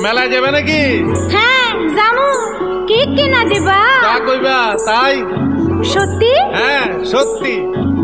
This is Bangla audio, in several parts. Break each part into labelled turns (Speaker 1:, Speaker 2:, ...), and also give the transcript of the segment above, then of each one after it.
Speaker 1: মেলায় যাবে নাকি?
Speaker 2: হ্যাঁ জামু। কি কিনা দিবা?
Speaker 1: তা কইবা তাই।
Speaker 2: সত্যি?
Speaker 1: হ্যাঁ সত্যি।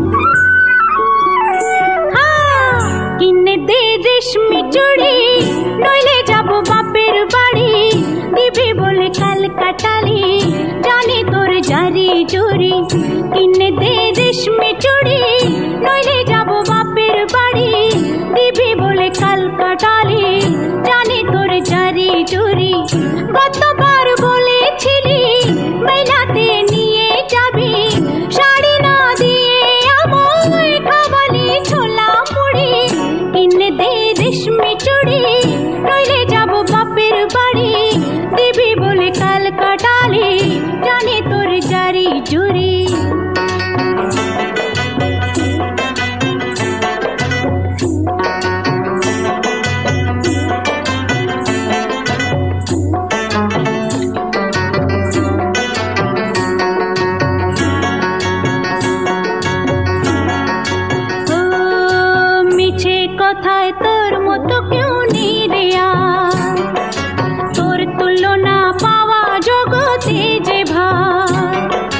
Speaker 2: কিনে দে রেশমি চুড়ি, নইলে যাব বাপের বাড়ি। দিবি বলে কাল কাটালি, জানি তোর জারি জুরি। কিনে দে রেশমি চুড়ি, নইলে যাব বাপের বাড়ি। দিবি বলে কাল কাটালি, জানি তোর জারি জুরি। গতবার বলেছিলি মেলাতে নিয়ে যাবি, শাড়ি না দিয়ে আমায় খাওয়ালি ছোলা মুড়ি। কিনে দে রেশমি চুড়ি, নইলে যাব বাপের বাড়ি। দিবি বলে কাল কাটালি, জানি তোর জারি জুরি। কথায় তোর মতো কেউ নেই রে আর, তোর তুলনা পাওয়া জগতে যে ভার।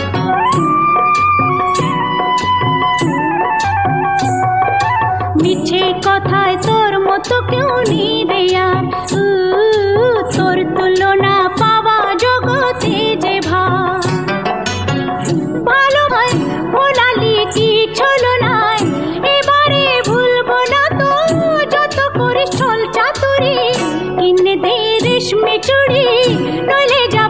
Speaker 2: মিছে কথায় তোর মতো কেউ নেই রে আর, তোর তুলনা পাওয়া জগতে যে ভার। ভালো হয় ভোলালি কি ছলো নাই, এবারে ভুলবো না তো যত করিস ছল চাতুরি। কিনে দে রেশমি চুড়ি, নইলে